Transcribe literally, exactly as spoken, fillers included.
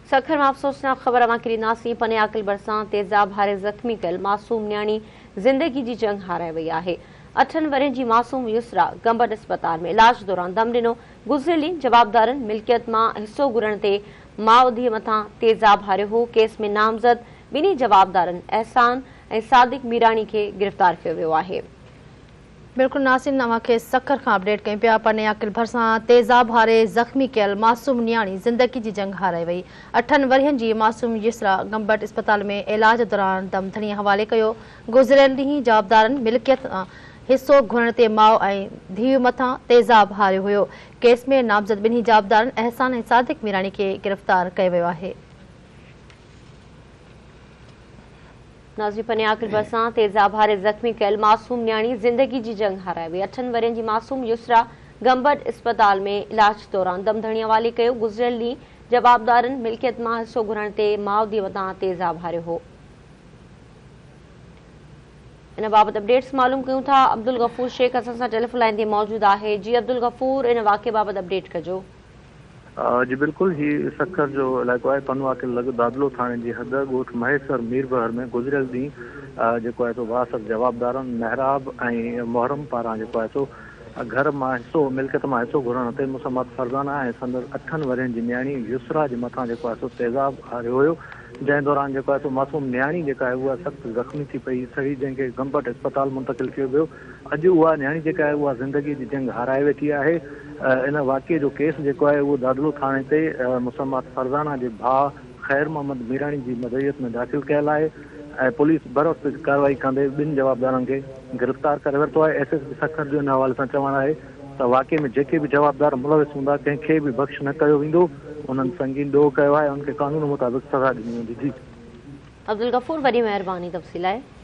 सखर में अफ़सोसनाक ख़बर अवां खे ॾींदासीं। पनियाकल भरिसां तेज़ाब हारे ज़ख़्मी कयल मासूम न्याणी ज़िंदगी जी जंग हाराए वई आहे। अठनि वरनि जी मासूम युसरा गंबट अस्पताल में इलाज दौरान दम ॾिनो। गुज़िरियल ॾींहुं जवाबदारनि मिल्कियत मां हिसो घुरण ते माउ धीअ मथां तेज़ाब हारियो हो। केस में नामज़द ॿिन्ही जवाबदारनि अहसान ऐं सादिक मीराणी खे गिरफ़्तार कयो वियो आहे। बिल्कुल नासिम नवा के सखर का अपडेट कहीं पिया। पनियाकल भरिसां तेज़ाब हारे ज़ख़्मी कयल मासूम न्याणी ज़िंदगी जी जंग हाराए वई। अठनि वरियनि जी मासूम युसरा गंबट अस्पताल में इलाज दौरान दम धणी हवाले कयो। गुज़िरियल ॾींहुं जवाबदारनि मिल्कियत हिस्सो घुरण ते माउ ऐं धीउ मथां तेज़ाब हारियो हुयो। केस में नामज़द ॿिन्ही जवाबदारनि अहसान ऐं सादिक मीराणी खे गिरफ़्तार कयो वियो आहे। नाज़रीन, पनियाकल भरिसां तेज़ाब हारे ज़ख़्मी कयल मासूम न्याणी ज़िंदगी जी जंग हाराए वई। अठनि वरनि जी मासूम युसरा गंबट अस्पताल में इलाज दौरान दम धणी हवाले कयो। गुज़िरियल ॾींहुं जवाबदारनि मिल्कियत मां हिसो घुरण ते माउ धीअ मथां तेज़ाब हारियो हो। इन बाबति अपडेट्स मालूम कयूं था। अब्दुल गफ़ूर शेख असां सां टेलीफोन लाइन ते मौजूद आहे। जी अब्दुल गफ़ूर, इन वाक़े बाबति अपडेट कजो। जी बिल्कुल, ही सखर जो इलाइक़ो आहे पनवाकल लॻ दादलो थाणे जी हद ॻोठ महेश्वर मीरबहर में गुज़िरियल ॾींहुं जेको आहे सो वासर जवाबदारनि महराब ऐं मुहरम पारां जेको आहे सो घर मां हिसो मिल्कियत मां हिसो घुरण ते मुसम्मत फरज़ाना ऐं संदसि अठनि वरनि जी न्याणी युसरा जे मथां जेको आहे सो तेज़ाब हारियो हुयो, जंहिं दौरान जेको आहे सो मासूम न्याणी जेका आहे उहा सख़्तु ज़ख़्मी थी पई सही, जंहिंखे गंबट अस्पताल मुंतक़िल कयो वियो। अॼु उहा न्याणी जेका आहे उहा ज़िंदगी जी जंग हाराए वेठी आहे। इन वाक़े जो केस जेको आहे उहो दादलो थाणे ते मुसम्मत फरज़ाना जे भाउ ख़ैर मोहम्मद मीराणी जी मदईयत में दाख़िल कयल आहे ऐं पुलिस बरवक़्त कार्रवाई कंदे ॿिनि जवाबदारनि खे गिरफ़्तार करे वरितो आहे। एस एस पी सखर जो इन हवाले सां चवणु आहे त वाक़े में जेके बि जवाबदार मुलविस हूंदा कंहिंखे बि बख़्श न कयो वेंदो। उन्हनि संगीन ॾोह कयो आहे, उनखे कानून मुताबिक़ सज़ा ॾिनी वेंदी। जी अब्दुल गफ़ूर, वॾी महिरबानी तफ़सील आहे।